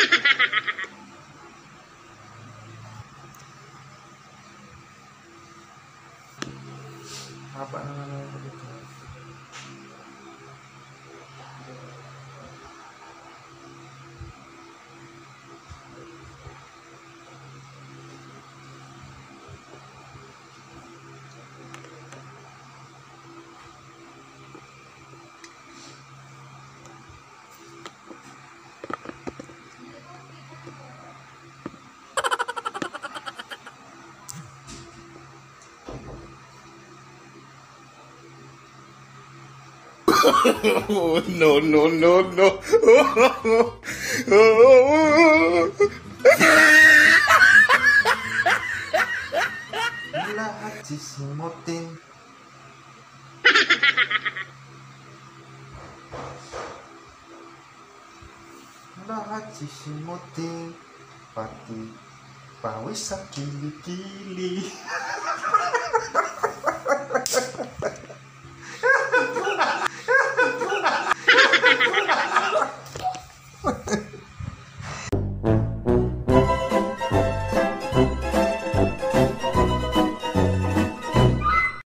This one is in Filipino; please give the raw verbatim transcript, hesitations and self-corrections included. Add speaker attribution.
Speaker 1: Haba naman ako dito.
Speaker 2: No, no, no, no.
Speaker 1: Lahat sisimutin. Lahat sisimutin. Pati pawis sa kilikili.